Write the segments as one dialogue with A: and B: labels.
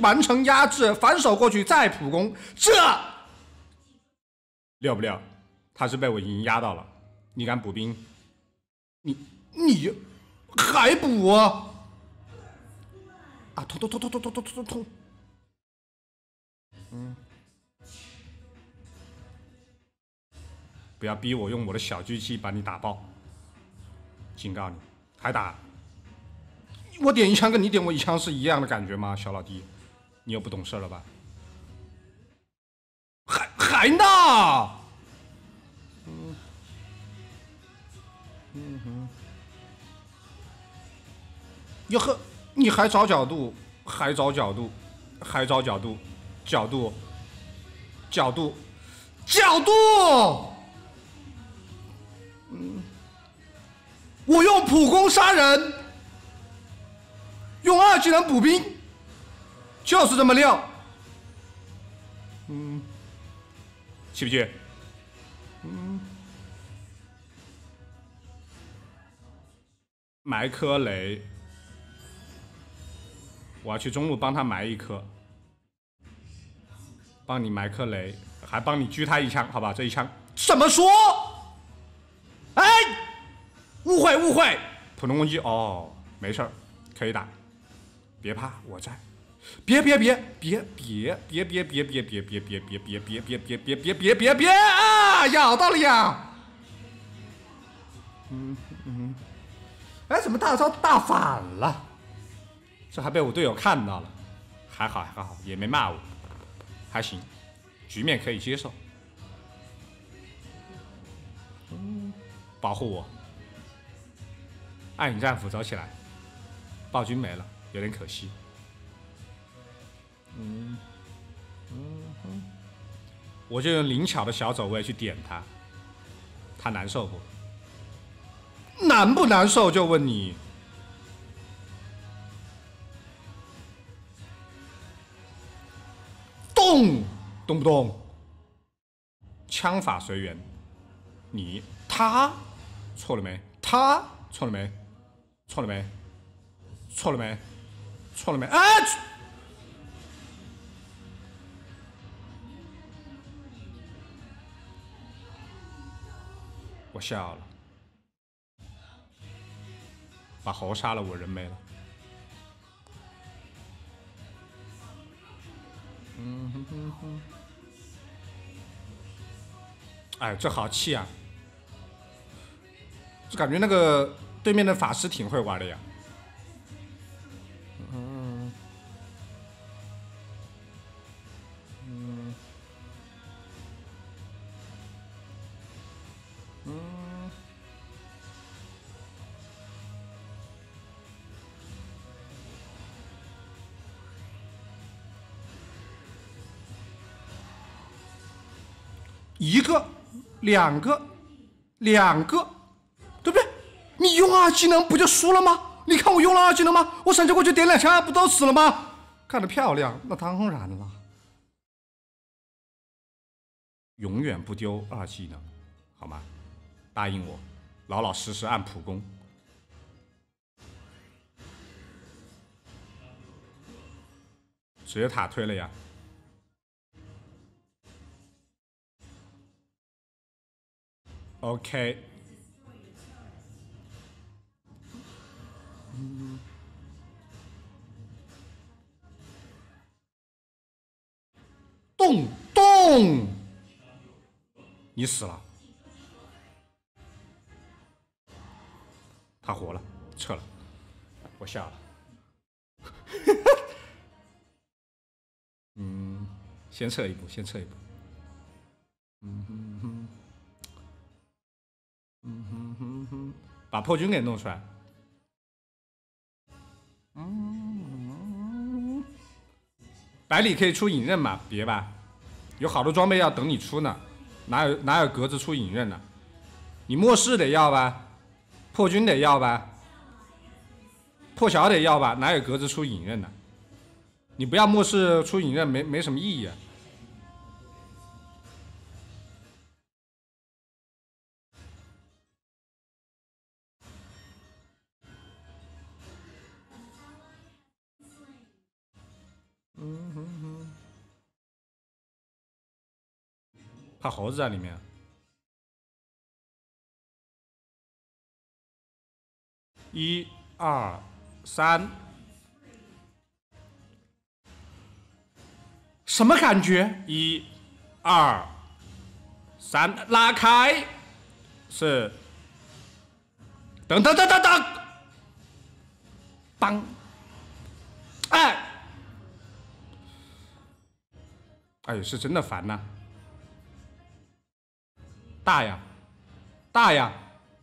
A: 完成压制，反手过去再普攻，这溜不溜？他是被我已经压到了，你敢补兵？你还补啊？啊！痛！不要逼我用我的小狙击把你打爆！警告你，还打！我点一枪跟你点我一枪是一样的感觉吗？小老弟，你又不懂事了吧？还呢？你还找角度，还找角度，还找角度，角度！我用普攻杀人，用2技能补兵，就是这么溜。气不气？埋颗雷，我要去中路帮他埋一颗，帮你埋颗雷，还帮你狙他一枪，好吧？这一枪怎么说？哎，误会，普通攻击哦，没事儿，可以打，别怕，我在。别啊！咬到了呀！哎，怎么大招大反了？这还被我队友看到了，还好，也没骂我，还行，局面可以接受。保护我，暗影战斧走起来，暴君没了，有点可惜。我就用灵巧的小走位去点他，他难受不？难不难受就问你。动不动？枪法随缘。他错了没？他错了没？错了没？错了没？错了没？哎！我笑了，把猴杀了，我人没了。哎，这好气啊！就感觉那个对面的法师挺会玩的呀。一个，两个，对不对？你用2技能不就输了吗？你看我用了2技能吗？我闪现过去点2枪，不都死了吗？干得漂亮，那当然了。永远不丢2技能，好吗？答应我，老老实实按普攻。直接塔推了呀。OK，动，你死了，他活了，撤了，我下了。先撤一步，把破军给弄出来。百里可以出隐刃嘛？别吧，有好多装备要等你出呢，哪有格子出隐刃呢？你末世得要吧，破军得要吧，破晓得要吧，哪有格子出隐刃呢？你不要末世出隐刃没什么意义啊。 怕猴子在里面。1、2、3，什么感觉？1、2、3，拉开，是，等等等等等，当，哎，哎，是真的烦呐、大呀，大呀。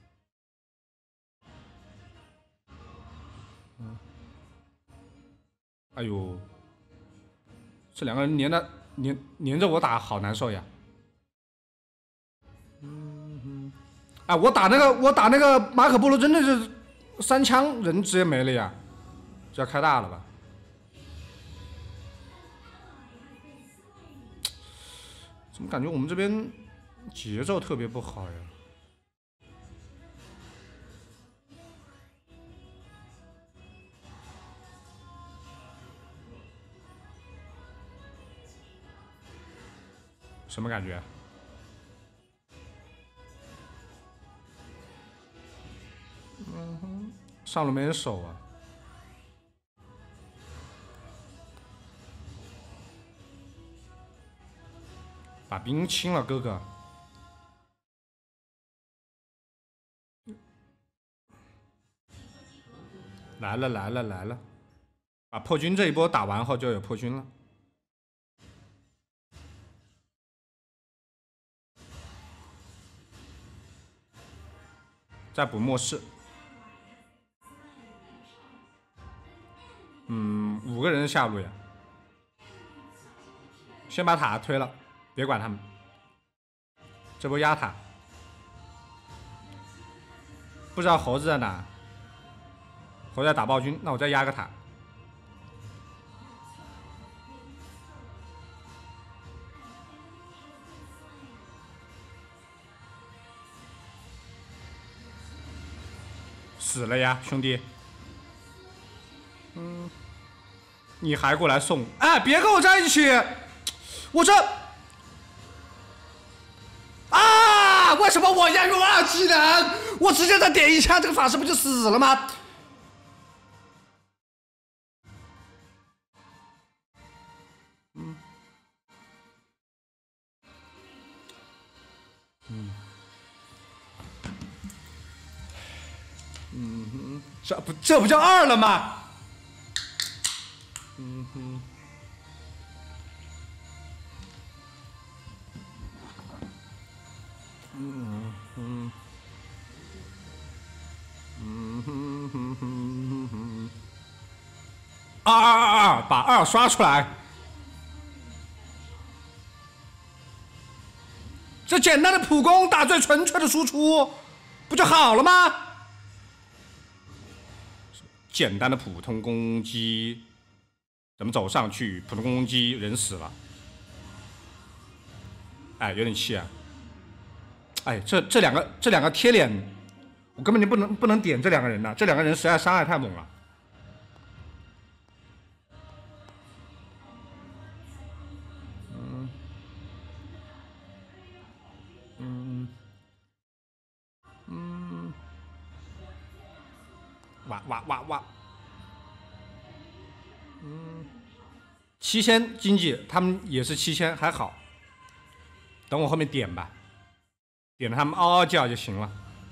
A: 哎呦，这两个人连着我打，好难受呀。哎，我打那个马可波罗真的是3枪人直接没了呀，这要开大了吧？怎么感觉我们这边节奏特别不好呀？什么感觉？上路没人守啊。把兵清了，哥哥。来了来了来了，把破军这一波打完后就有破军了。再补末世。5个人下路呀。先把塔推了，别管他们。这波压塔，不知道猴子在哪。猴子在打暴君，那我再压个塔。死了呀，兄弟。你还过来送？哎，别跟我在一起！我这啊，为什么我要用2技能？我直接再点一枪，这个法师不就死了吗？这不叫2了吗？2，把2刷出来。这简单的普攻打最纯粹的输出，不就好了吗？简单的普通攻击，怎么走上去？普通攻击人死了，哎，有点气啊！哎，这两个贴脸，我根本就不能点这2个人呐，这2个人实在伤害太猛了。哇，7000经济，他们也是7000，还好。等我后面点吧，点了他们嗷嗷叫就行了。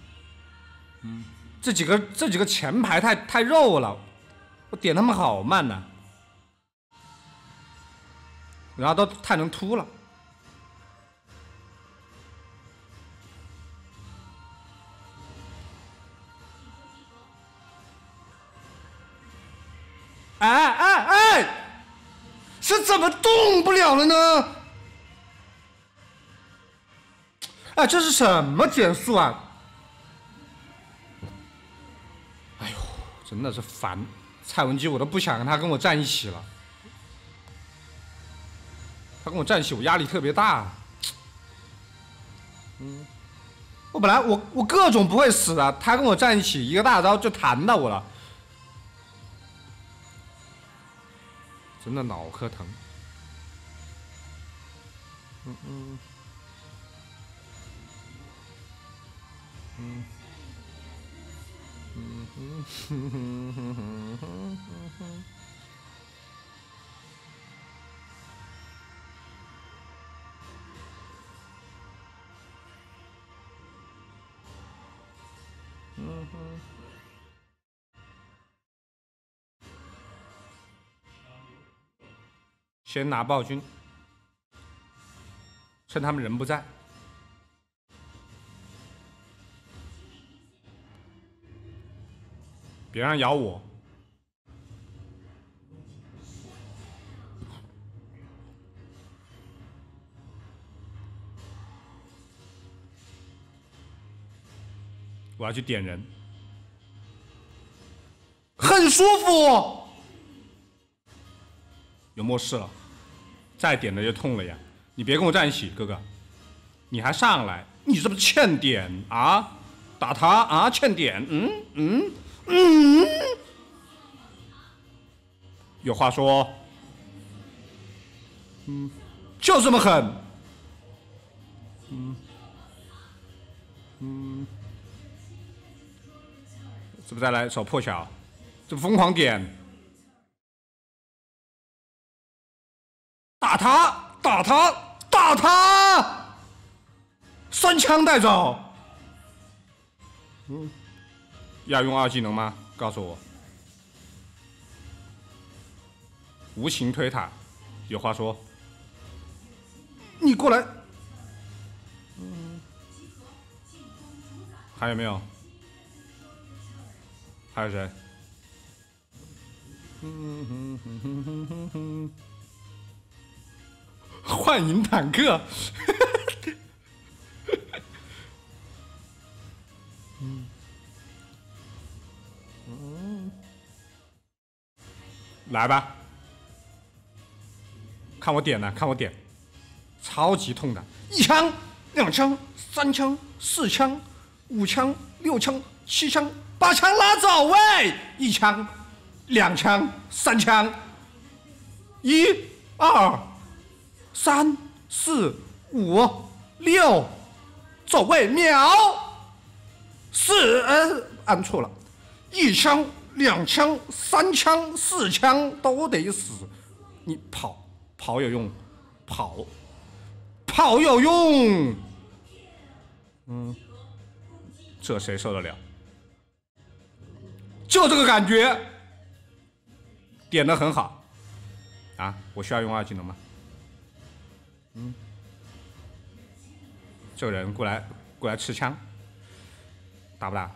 A: 这几个前排太肉了，我点他们好慢呐，然后都太能突了。哎，是怎么动不了了呢？哎，这是什么减速啊？哎呦，真的是烦！蔡文姬我都不想让他跟我站一起了，他跟我站一起我压力特别大。我本来我各种不会死的，他跟我站一起，一个大招就弹到我了。真的脑壳疼。 先拿暴君，趁他们人不在。别让咬我！我要去点人，很舒服。有末世了，再点的就痛了呀！你别跟我站一起，哥哥，你还上来，你是不是欠点啊？打他啊，欠点，有话说，就这么狠，是不是再来手破晓？这不疯狂点，打他，打他，打他，3枪带走。要用2技能吗？告诉我。无情推塔，有话说。你过来。还有没有？还有谁？幻影坦克。来吧，看我点呢，看我点，超级痛的，1枪、2枪、3枪、4枪、5枪、6枪、7枪、8枪拉走喂！1枪、2枪、3枪，1、2、3、4、5、6，走位秒，4按错了，1枪。2枪、3枪、4枪都得死，你跑有用，跑有用，这谁受得了？就这个感觉，点得很好，啊！我需要用2技能吗？这个人过来吃枪，打不打？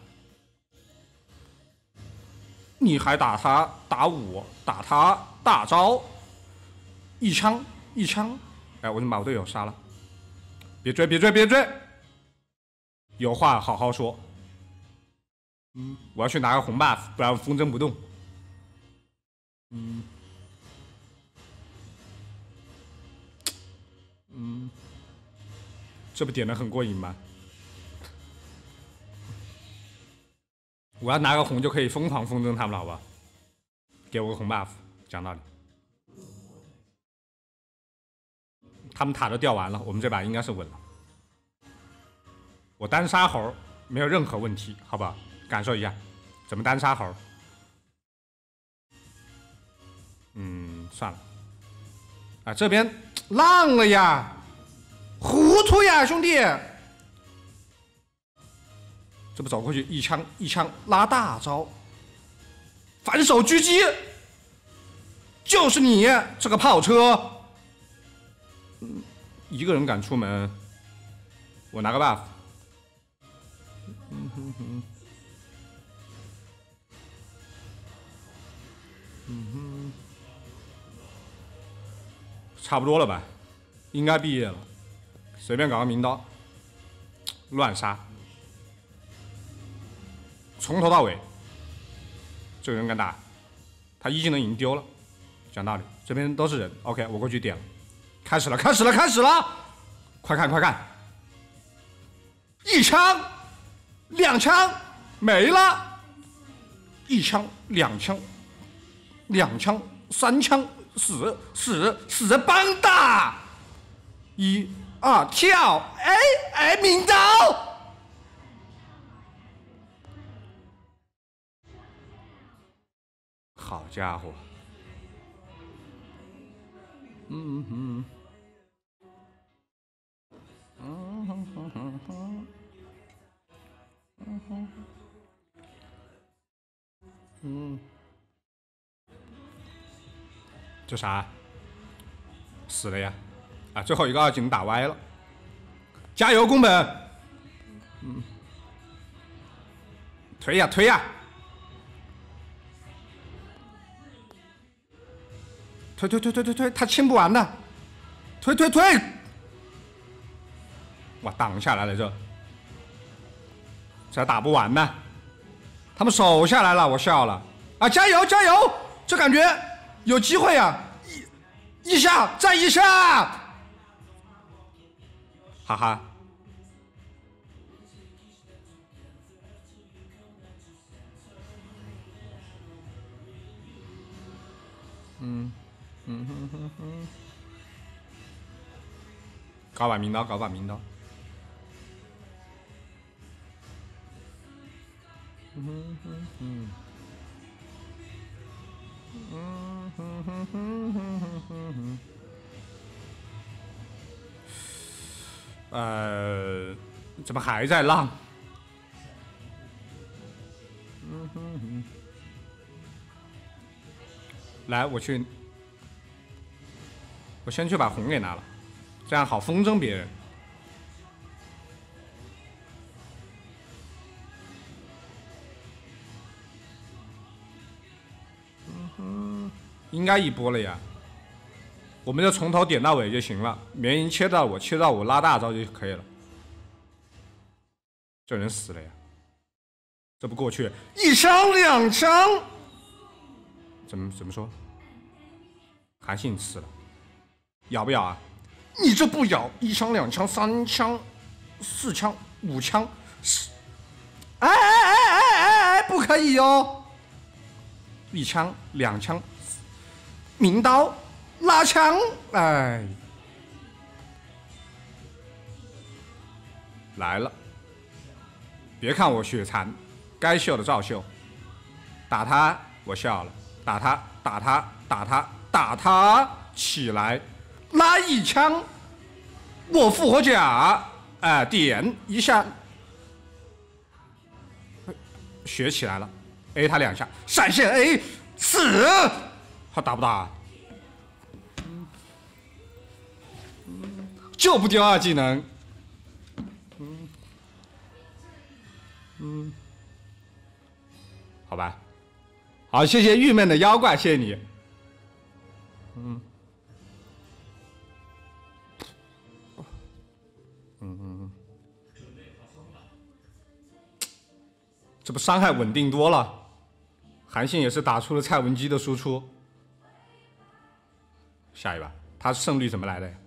A: 你还打他，打我，打他大招，1枪1枪，哎，我就把我队友杀了，别追别追别追，有话好好说。我要去拿个红 buff， 不然风筝不动。这不点得很过瘾吗？我要拿个红就可以疯狂风筝他们了，好吧？给我个红 buff， 讲道理。他们塔都掉完了，我们这把应该是稳了。我单杀猴没有任何问题，好不好？感受一下怎么单杀猴。算了。啊，这边浪了呀，糊涂呀，兄弟！这不走过去一枪拉大招，反手狙击，就是你这个炮车！一个人敢出门，我拿个 buff。差不多了吧，应该毕业了，随便搞个名刀，乱杀。从头到尾，这个人敢打，他1技能已经丢了。讲道理，这边都是人。OK， 我过去点了，开始了，开始了，开始了！快看，快看！1枪、2枪没了，1枪、2枪、2枪、3枪，死帮打！1、2跳，哎，名刀！ 好家伙，这啥？死了呀！啊，最后一个二技能打歪了，加油，宫本！推呀推呀！推，他清不完的，推！哇，挡下来了这打不完呢。他们守下来了，我笑了啊！加油！这感觉有机会啊！一下，再一下，哈哈。搞把名刀，怎么还在浪？来，我先去把红给拿了，这样好风筝别人。应该一波了呀，我们就从头点到尾就行了，绵银切到我拉大招就可以了。这人死了呀，这不过去一枪两枪，怎么说？韩信死了，咬不咬啊？你这不咬，一枪两枪三枪四枪五枪，哎，不可以哟！一枪两枪，名刀拉枪，哎，来了！别看我血残，该秀的照秀。打他，我笑了；打他，起来，拉一枪，我复活甲，哎，点一下，血起来了 ，A 他两下，闪现 A， 死，他打不打？就不丢二技能。好吧，好，谢谢郁闷的妖怪，谢谢你。这不伤害稳定多了。韩信也是打出了蔡文姬的输出。下一把，他胜率怎么来的呀？